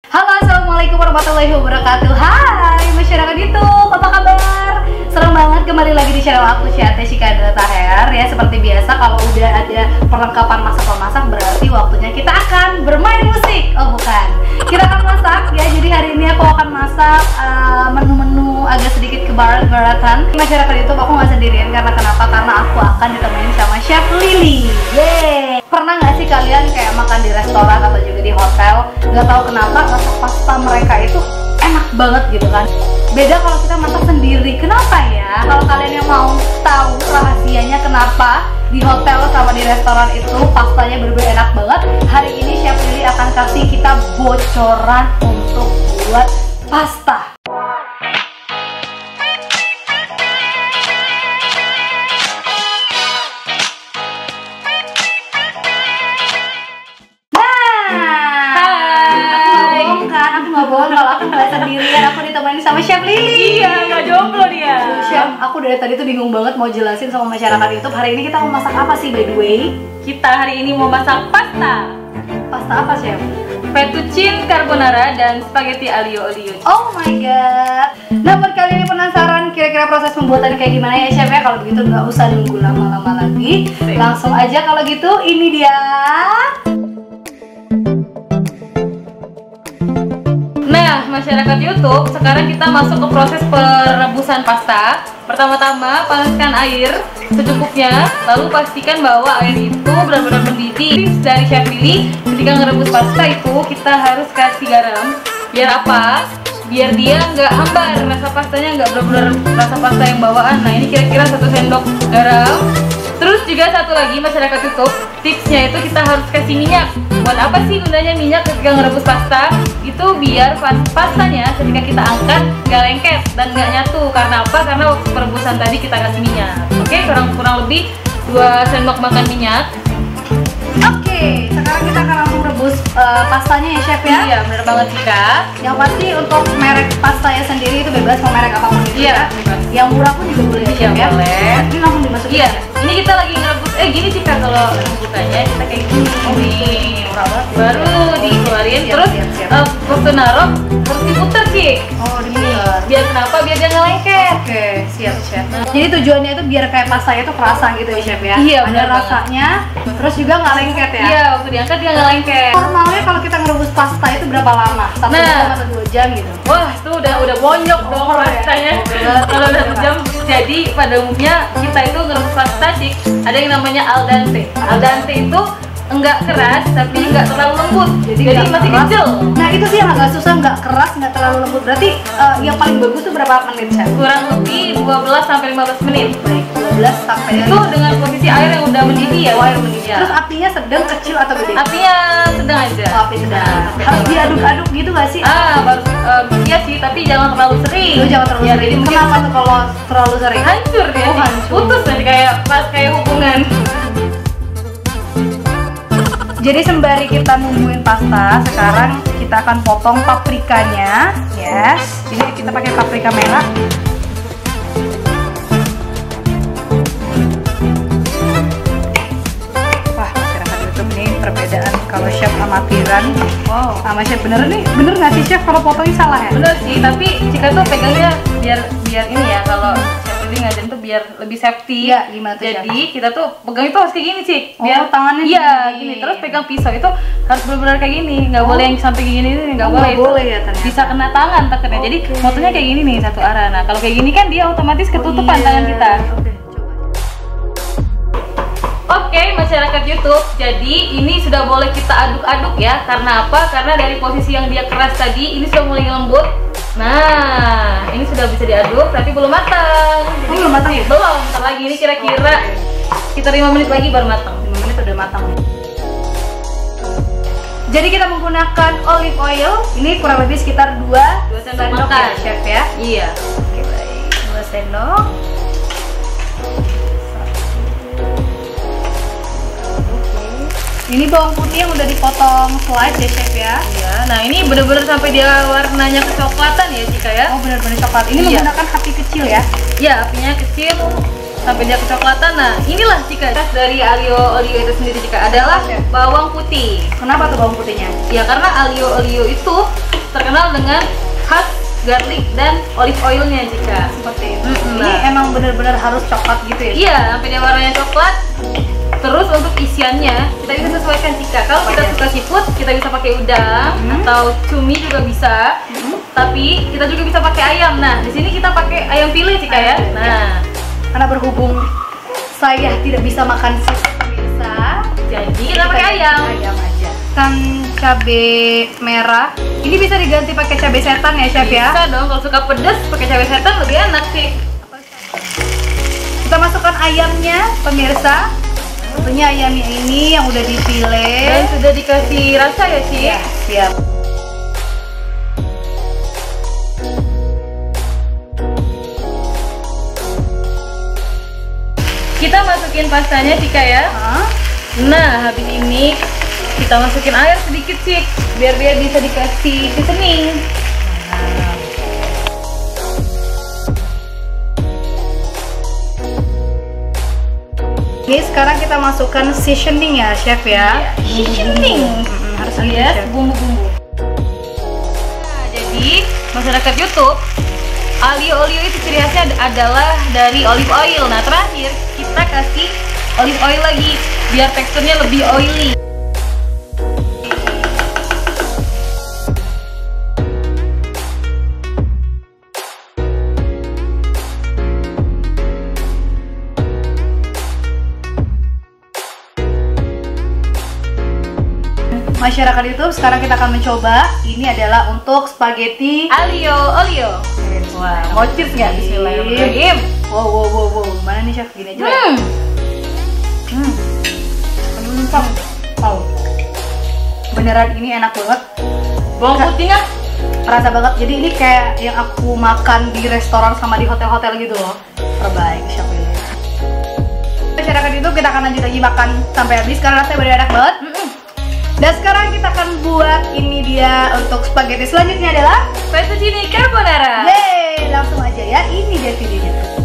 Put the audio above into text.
Halo, assalamualaikum warahmatullahi wabarakatuh. Hai masyarakat YouTube, apa kabar? Senang banget kembali lagi di channel aku Ciate Shikadra Taher. Ya seperti biasa, kalau udah ada perlengkapan masak-memasak berarti waktunya kita akan bermain musik. Oh bukan, kita akan masak ya. Jadi hari ini aku akan masak menu-menu agak sedikit kebarat-baratan. Masyarakat YouTube aku nggak sendirian, karena kenapa? Karena aku akan ditemenin sama Chef Lily. Yeay. Pernah nggak sih kalian kayak makan di restoran atau juga di hotel, nggak tahu kenapa rasa pasta mereka itu enak banget gitu kan? Beda kalau kita masak sendiri. Kenapa ya? Kalau kalian yang mau tahu rahasianya kenapa di hotel sama di restoran itu pastanya bener-bener enak banget, hari ini Chef Lily akan kasih kita bocoran untuk buat pasta. Kalau aku nggak sendirian, aku ditemani sama Chef Lily. Iya, nggak jomblo dia. Chef, aku dari tadi tuh bingung banget mau jelasin sama masyarakat YouTube. Hari ini kita mau masak apa sih, by the way? Kita hari ini mau masak pasta. Pasta apa, Chef? Fettuccine carbonara dan spaghetti aglio olio. Oh my god. Nah, buat kalian yang penasaran kira-kira proses pembuatan kayak gimana ya, Chef ya? Kalau begitu nggak usah nunggu lama-lama lagi. Langsung aja kalau gitu, ini dia. Nah, masyarakat YouTube, sekarang kita masuk ke proses perebusan pasta. Pertama-tama, panaskan air secukupnya, lalu pastikan bahwa air itu benar-benar mendidih. Tips dari Chef Lily, ketika ngerebus pasta itu kita harus kasih garam. Biar apa? Biar dia nggak hambar, rasa pastanya nggak benar-benar rasa pasta yang bawaan. Nah, ini kira-kira 1 sendok garam. Terus juga satu lagi masyarakat YouTube, tipsnya itu kita harus kasih minyak. Buat apa sih gunanya minyak ketika ngerebus pasta? Itu biar pastanya ketika kita angkat nggak lengket dan nggak nyatu. Karena apa? Karena waktu perebusan tadi kita kasih minyak. Oke, kurang lebih 2 sendok makan minyak. Oke, sekarang kita akan langsung rebus pastanya ya, Chef ya? Iya, bener banget Cika. Yang pasti untuk merek pastanya sendiri itu bebas, mau merek apapun itu Iya, ya. bebas. Yang murah pun juga boleh ya, Iya, Chef ya? boleh. Ini langsung dimasukin. Iya, ini kita lagi ngerebus. Gini Cika, kalau rebutannya kita kayak gini. Murah banget. Baru dikeluarin, Siap, terus siap, siap. waktu naruh harus diputer Cik. Oh, diputer. Biar kenapa? Biar dia nggak lengket. Oke, siap, Chef. Jadi tujuannya itu biar kayak pastanya itu kerasa gitu ya, Chef ya? Iya, ada benar banget. rasanya, terus juga nggak lengket ya? Iya, waktu diangkat dia nggak lengket. Normalnya kalau kita ngerebus pasta itu berapa lama? 1 jam atau 2 jam gitu? Wah, itu udah bonyok dong Oh, ya. pastanya. Bener. Kalau udah 1 jam, jadi pada umumnya kita itu ngerebus pasta Cik, ada yang namanya al dente. Al dente itu enggak keras tapi enggak terlalu lembut. Jadi nggak masih keras. kecil. Nah itu sih yang agak susah, nggak keras, nggak terlalu lembut. Berarti yang paling bagus tuh berapa menit, Chef? Kurang lebih 12 sampai 15 menit. Baik, 12 sampai Itu dengan posisi air yang udah mendidih ya. air mendidih. Ya. Terus apinya sedang, kecil atau gede? Apinya sedang aja. Oh, api sedang. Nah, Harus diaduk-aduk gitu nggak sih? baru iya sih, tapi jangan terlalu sering. Itu jangan terlalu Ya, sering. jadi mungkin Kenapa tuh kalau terlalu sering? hancur dia. Oh, Cik. hancur. Putus nanti kayak hubungan. Jadi sembari kita nungguin pasta, sekarang kita akan potong paprikanya. Yes, ini kita pakai paprika merah. Wah, masyarakat YouTube nih perbedaan kalau chef amatiran. Wow. Sama chef bener nih, bener nggak sih chef kalau potongnya salah ya? Bener sih, tapi Cika tuh pegangnya biar ini ya, kalau Chef Lily ngajarin tuh biar lebih safety. Iya, gimana tuh, Jadi kita tuh pegang itu harus kayak gini Cik. Oh, tangannya iya gini. gini. Terus pegang pisau itu harus benar-benar kayak gini, nggak boleh yang sampai kayak gini nih, nggak Oh, boleh. nggak Itu boleh ya ternyata. bisa kena tangan takutnya. Jadi motonya kayak gini nih, satu arah. Nah kalau kayak gini kan dia otomatis ketutupan tangan kita. Oke, coba. Oke, masyarakat YouTube, jadi ini sudah boleh kita aduk-aduk ya. Karena apa? Karena dari posisi yang dia keras tadi, ini sudah mulai lembut. Nah, ini sudah bisa diaduk, tapi belum matang. Jadi belum matang ya? Belum, bentar lagi. Ini kira-kira sekitar 5 menit lagi baru matang. 5 menit udah matang. Jadi kita menggunakan olive oil. Ini kurang lebih sekitar 2 sendok sendok makan. ya, Chef ya. Iya. Oke, baik. 2 sendok. Ini bawang putih yang udah dipotong slice ya, Chef ya. Iya. Nah, ini bener-bener sampai dia warnanya kecoklatan ya, Cika ya. Oh, benar-benar coklat. Ini Iya. menggunakan api kecil ya. Iya, apinya kecil sampai dia kecoklatan. Nah, inilah Cika dari aglio olio itu sendiri Cika adalah bawang putih. Kenapa tuh bawang putihnya? Ya karena aglio olio itu terkenal dengan khas garlic dan olive oilnya Cika. Seperti itu. Ini emang bener-bener harus coklat gitu ya? Iya, sampai dia warnanya coklat. Terus untuk isiannya kita bisa sesuaikan Cika. Kalau kita suka seafood, kita bisa pakai udang atau cumi juga bisa. Tapi kita juga bisa pakai ayam. Nah, di sini kita pakai ayam pile Cika ya. Nah, karena berhubung saya tidak bisa makan seafood pemirsa, jadi kita pakai ayam. Ayam aja. Kan cabai merah. Ini bisa diganti pakai cabai setan ya, Chef ya? Bisa dong, kalau suka pedas pakai cabai setan lebih enak sih. Kita masukkan ayamnya, pemirsa. Tentunya ayamnya ini yang udah dipile Dan sudah dikasih rasa ya, Ci? Ya, siap. Kita masukin pastanya Cika ya. Nah, habis ini kita masukin air sedikit sih, biar dia bisa dikasih seasoning. Ini sekarang kita masukkan seasoning ya, Chef ya. Seasoning. Harus Alias bumbu-bumbu. Nah, jadi masyarakat YouTube, olio itu ciri khasnya adalah dari olive oil. Nah, terakhir kita kasih olive oil lagi biar teksturnya lebih oily. Masyarakat YouTube, sekarang kita akan mencoba. Ini adalah untuk spaghetti Olio. Wah, mau cheers nggak? Bismillahirrahmanirrahim. Wow. Mana nih, Chef? Gini aja. Numpang. Wow. Beneran ini enak banget. Bawang putihnya Rasa banget. Jadi ini kayak yang aku makan di restoran sama di hotel-hotel gitu loh. Terbaik, Chef ini. Masyarakat YouTube, kita akan lanjut lagi makan sampai habis karena rasanya bener enak banget. Dan sekarang kita akan buat ini dia untuk spaghetti selanjutnya adalah fettuccine carbonara. Yeay, langsung aja ya. Ini dia videonya.